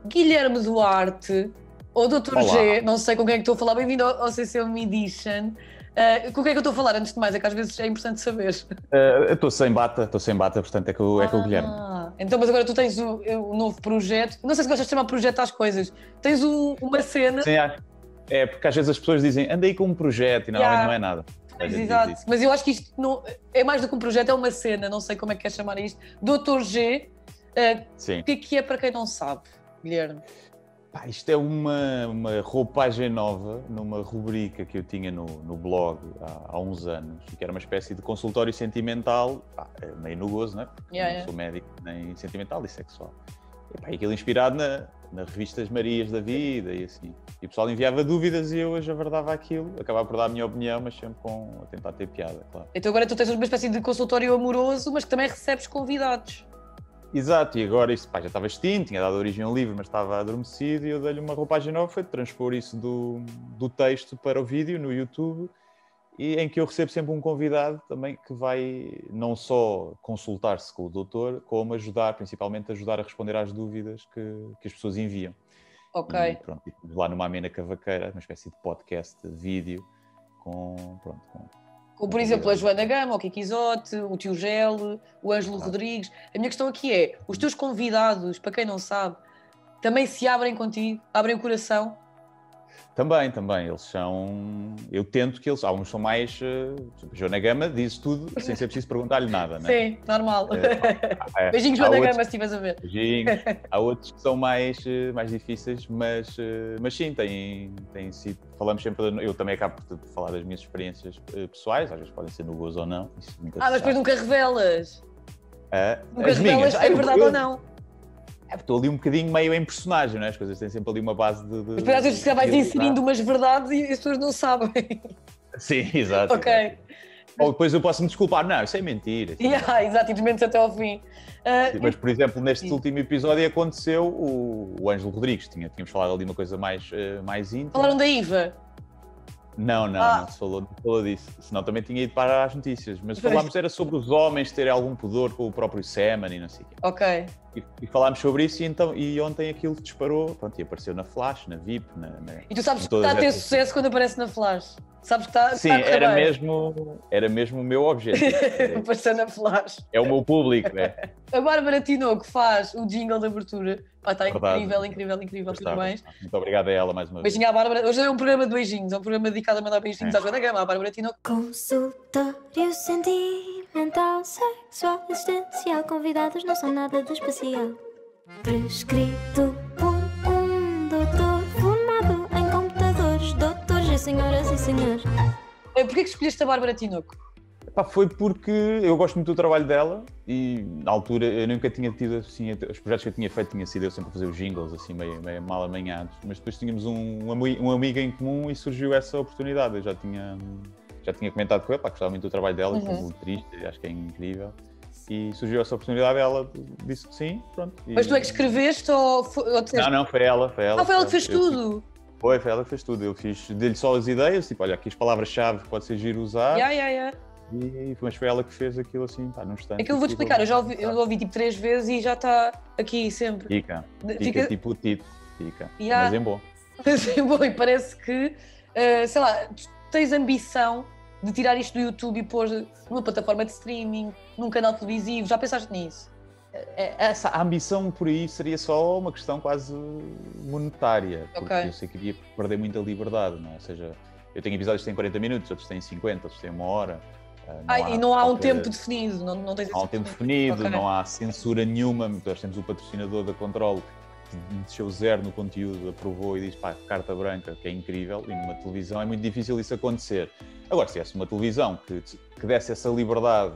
Guilherme Duarte, ou Dr. Olá. G, não sei com quem é que estou a falar, bem-vindo ao CCM Edition. Com quem é que eu estou a falar, antes de mais, é que às vezes é importante saber. Eu estou sem bata, portanto é que o Guilherme. Então, mas agora tu tens o novo projeto, não sei se gostas de chamar projeto às coisas, tens uma cena... Sim, acho. É, porque às vezes as pessoas dizem, anda aí com um projeto e normalmente não é nada. Exato, mas eu acho que isto não, é mais do que um projeto, é uma cena, não sei como é que queres chamar isto. Dr. G, o que é para quem não sabe, Guilherme? Pá, isto é uma roupagem nova numa rubrica que eu tinha no blog há uns anos, que era uma espécie de consultório sentimental, meio no gozo, não é? Porque não sou médico nem sentimental e sexual. E aquilo inspirado nas revistas Marias da vida e assim. E o pessoal enviava dúvidas e eu hoje averdava aquilo, acabava por dar a minha opinião, mas sempre a tentar ter piada, claro. Então agora tu tens uma espécie de consultório amoroso, mas que também recebes convidados. Exato, e agora isto já estava extinto, tinha dado origem a um livro, mas estava adormecido e eu dei-lhe uma roupagem nova, foi de transpor isso do texto para o vídeo no YouTube, e em que eu recebo sempre um convidado também que vai não só consultar-se com o doutor, como principalmente ajudar a responder às dúvidas que as pessoas enviam. Ok. E pronto, lá numa amena cavaqueira, uma espécie de podcast, de vídeo, com por exemplo, a Joana Gama, o Kiki Isote, o Tio Gel, o Ângelo Rodrigues. A minha questão aqui é, os teus convidados, para quem não sabe, também se abrem contigo? Abrem o coração? Também, eles são... Eu tento que eles... Alguns são mais... Joana Gama diz tudo sem ser preciso perguntar-lhe nada, não é? Sim, normal. Beijinhos, Joana Gama, se estiveres a ver. Beijinhos. Há outros que são mais difíceis, mas sim, tem sido... Falamos sempre... Eu também acabo por falar das minhas experiências pessoais, às vezes podem ser no gozo ou não. Mas depois nunca revelas. Nunca revelas se é verdade ou não. Estou ali um bocadinho meio em personagem, não é? As coisas têm sempre ali uma base de... Mas às vezes você vais inserindo umas verdades e as pessoas não sabem. Sim, exato. Ok. Exato. Ou depois eu posso me desculpar, não, isso é mentira. Exato, e desmentes até ao fim. Sim, mas, por exemplo, neste último episódio aconteceu o Ângelo Rodrigues, tínhamos falado ali uma coisa mais íntima. Falaram da Iva? Não se falou disso, senão também tinha ido para as notícias, mas falámos era sobre os homens terem algum pudor com o próprio sêmen e não sei o quê. Ok. E falámos sobre isso e ontem aquilo disparou, pronto, e apareceu na Flash, na VIP, E tu sabes que está a ter sucesso quando aparece na Flash? Sabes que está... Sim, era mesmo o meu objetivo. Aparecer na Flash. É o meu público, é. A Bárbara Tinoco faz o jingle de abertura. Está incrível, tudo bem. Muito obrigado a ela mais uma vez. Beijinho à Bárbara. Hoje é um programa de beijinhos, é um programa dedicado a mandar beijinhos à Joana Gama, à Bárbara Tinoco. Consultório sentimental, sexual, existencial, convidados não são nada de especial. Prescrito por um doutor formado em computadores, doutor G, senhoras e senhores. Porquê que escolheste a Bárbara Tinoco? Foi porque eu gosto muito do trabalho dela e na altura eu nunca tinha tido assim, os projetos que eu tinha feito tinha sido eu sempre a fazer os jingles assim meio mal amanhados, mas depois tínhamos um amigo em comum e surgiu essa oportunidade. Eu já tinha comentado com ela, gostava muito do trabalho dela, como letrista, acho que é incrível. E surgiu essa oportunidade, ela disse que sim, pronto. Mas tu é que escreveste ou disseste... Não, foi ela. Foi ela que fez tudo? Foi ela que fez tudo. Eu dei-lhe só as ideias, tipo, olha, aqui as palavras-chave que pode ser giro usar. Mas foi ela que fez aquilo assim, num instante. É que eu vou-te explicar, eu ouvi tipo 3 vezes e já está aqui sempre. Fica tipo o título, mas é bom. Mas é bom, e parece que, sei lá, tu tens ambição de tirar isto do YouTube e pôr numa plataforma de streaming, num canal televisivo, já pensaste nisso? Essa ambição por aí seria só uma questão quase monetária, porque eu sei que iria perder muita liberdade, não é? Ou seja, eu tenho episódios que têm 40 minutos, outros têm 50, outros têm 1 hora. E não há um tempo definido, não tens Não há um tempo definido, não há censura nenhuma. Nós temos o patrocinador da Control que deixou 0 no conteúdo, aprovou e diz, carta branca, que é incrível, e numa televisão é muito difícil isso acontecer. Agora, se tivesse uma televisão que desse essa liberdade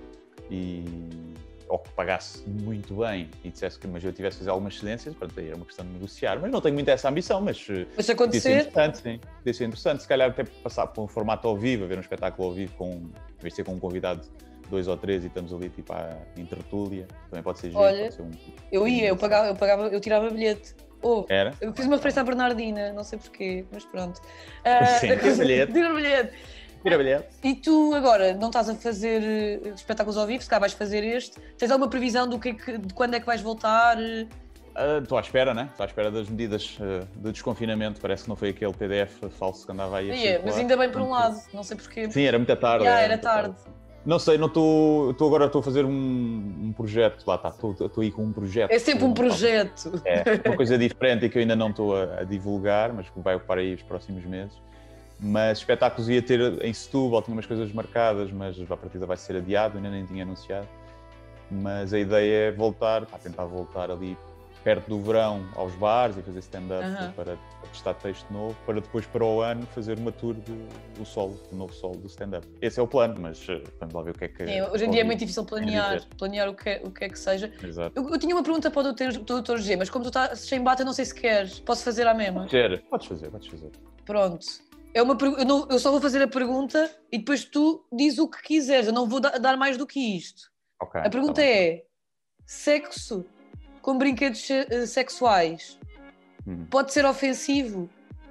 ou que pagasse muito bem e dissesse que eu tivesse a fazer algumas cedências, pronto, aí era uma questão de negociar, mas não tenho muito essa ambição, mas se acontecer... podia ser interessante, se calhar até passar por um formato ao vivo, a ver um espetáculo ao vivo, em vez de ser com um convidado 2 ou 3 e estamos ali tipo em tertúlia, também pode ser giro. Olha, eu tirava bilhete. Era? Eu fiz uma referência à Bernardina, não sei porquê, mas pronto. Sim, tira bilhete. E tu agora não estás a fazer espetáculos ao vivo, se cá vais fazer este, tens alguma previsão de quando é que vais voltar? Estou à espera, né? Estou à espera das medidas de desconfinamento. Parece que não foi aquele PDF falso que andava aí a circular. Mas ainda bem por um lado, não sei porquê. Sim, era muito tarde. Era tarde. Não sei, não estou. Agora estou a fazer um projeto. Lá está, estou aí com um projeto. É sempre um projeto. É, uma coisa diferente e que eu ainda não estou a divulgar, mas que vai ocupar aí os próximos meses. Mas espetáculos ia ter em Setúbal, tinha umas coisas marcadas, mas a partida vai ser adiado, ainda nem tinha anunciado. Mas a ideia é voltar, tentar voltar ali perto do verão aos bares e fazer stand-up para testar texto novo, para depois para o ano fazer uma tour do novo solo do stand-up. Esse é o plano, mas vamos lá ver o que é que... Hoje em dia é muito difícil planear o que é que seja. Exato. Eu tinha uma pergunta para o Dr. G, mas como tu estás sem bata, não sei se queres. Posso fazer à mesma? Podes fazer. Pronto. Eu só vou fazer a pergunta e depois tu dizes o que quiseres. Eu não vou dar mais do que isto. Okay, a pergunta é: sexo com brinquedos sexuais pode ser ofensivo?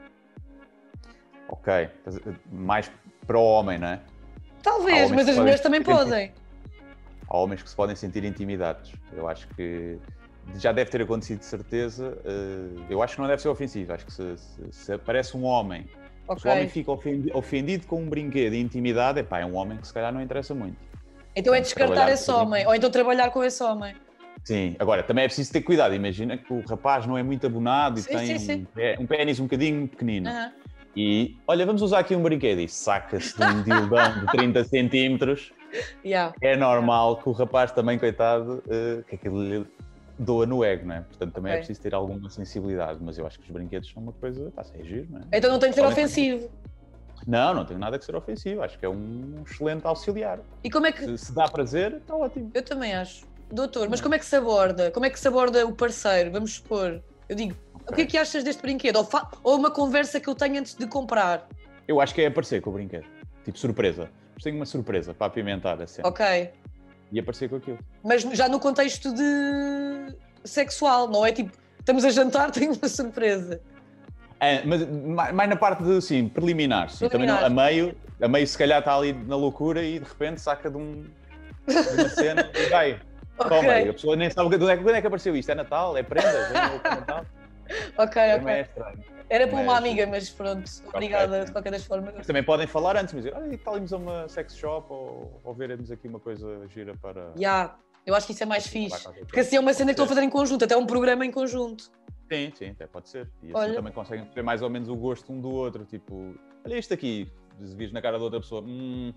Ok. Mais para o homem, não é? Talvez, mas as mulheres também podem. Há homens que se podem sentir intimidados. Eu acho que já deve ter acontecido de certeza. Eu acho que não deve ser ofensivo. Acho que se aparece um homem, se o homem fica ofendido com um brinquedo e intimidade, é um homem que se calhar não interessa muito. Então é descartar esse homem, ou então trabalhar com esse homem. Sim, agora também é preciso ter cuidado. Imagina que o rapaz não é muito abonado e tem um pênis um bocadinho pequenino. E, olha, vamos usar aqui um brinquedo e saca-se de um dildão de 30 centímetros. É normal que o rapaz também, coitado, que aquilo lhe doa no ego, não é? Portanto, também é preciso ter alguma sensibilidade. Mas eu acho que os brinquedos são uma coisa, é giro, não é? Então não tem de ser ofensivo. Não tem nada que ser ofensivo. Acho que é um excelente auxiliar. E como é que... Se dá prazer, está ótimo. Eu também acho. Doutor, mas como é que se aborda? Como é que se aborda o parceiro? Vamos supor. Eu digo, o que é que achas deste brinquedo? Ou uma conversa que eu tenho antes de comprar? Eu acho que é aparecer com o brinquedo. Tipo surpresa. Mas tenho uma surpresa para apimentar a cena. Ok. E aparecer com aquilo. Mas já no contexto de sexual, não é? Tipo, estamos a jantar, tenho uma surpresa. Mas mais na parte de, sim, preliminar. Sim. Também não, a meio se calhar está ali na loucura e de repente saca de uma cena e vai. Toma, a pessoa nem sabe quando é que apareceu isto. É Natal? É prendas? É Natal? Ok. É estranho. Era para uma amiga, mas pronto, obrigada de qualquer das formas. Mas também podem falar antes, mas dizer, olha, tal irmos a uma sex shop ou veremos aqui uma coisa gira para... Eu acho que isso é mais fixe, porque assim é uma cena que estão a fazer em conjunto, até um programa em conjunto. Sim, até pode ser. E assim também conseguem perceber mais ou menos o gosto um do outro, tipo, olha isto aqui, vires na cara da outra pessoa,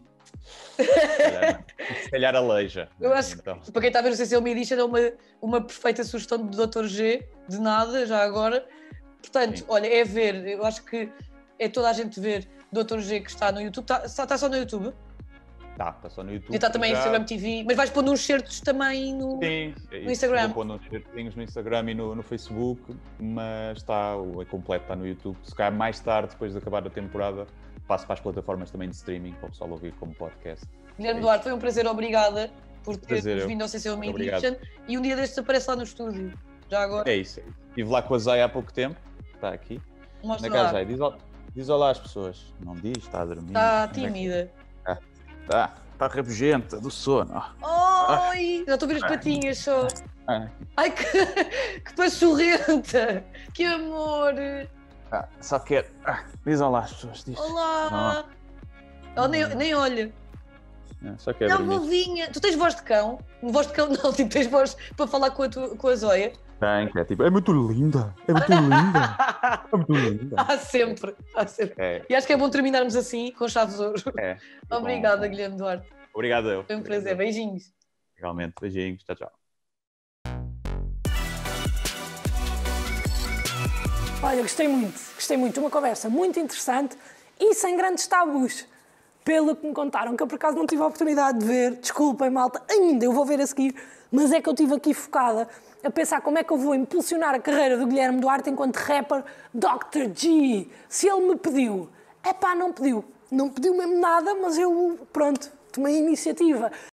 se calhar aleija. Eu acho que, para quem está a ver o CC Media, era uma perfeita sugestão do Dr. G, de nada, já agora. Portanto, olha, é ver, eu acho que é toda a gente ver Dr. G que está no YouTube. Está só no YouTube? Está só no YouTube. E está também no Instagram TV, mas vais pôr uns certos também no Instagram? Vou pôr uns certinhos no Instagram e no Facebook, mas é completo, está no YouTube. Se calhar mais tarde, depois de acabar a temporada, passo para as plataformas também de streaming, para o pessoal ouvir como podcast. Guilherme Duarte, foi um prazer, obrigada por teres vindo ao CC Media. E um dia destes aparece lá no estúdio, já agora. É isso. Estive lá com a Zay há pouco tempo, está aqui. Mostra na lá. Zay, diz olá às pessoas. Não diz, está a dormir. Está tímida. Está rabugenta do sono. Oi! Já estou a ver as patinhas só. Ai, que pachorrenta! Que amor! Só quer. Diz olá às pessoas. Diz. Olá! Ela nem olha. Só quer não, vozinha. Tu tens voz de cão? Voz de cão não, tipo, tens voz para falar com a Zóia? Tem, que é tipo, é muito linda. É muito linda. É muito linda. Há sempre. E acho que é bom terminarmos assim, com chave de ouro. Obrigada, bom. Guilherme Duarte. Obrigado eu. Foi um prazer. Beijinhos. Realmente, beijinhos. Tchau. Olha, gostei muito. Uma conversa muito interessante e sem grandes tabus. Pelo que me contaram, que eu por acaso não tive a oportunidade de ver, desculpem malta, ainda eu vou ver a seguir, mas é que eu estive aqui focada a pensar como é que eu vou impulsionar a carreira do Guilherme Duarte enquanto rapper Dr. G. Se ele me pediu, não pediu mesmo nada, mas eu, pronto, tomei a iniciativa.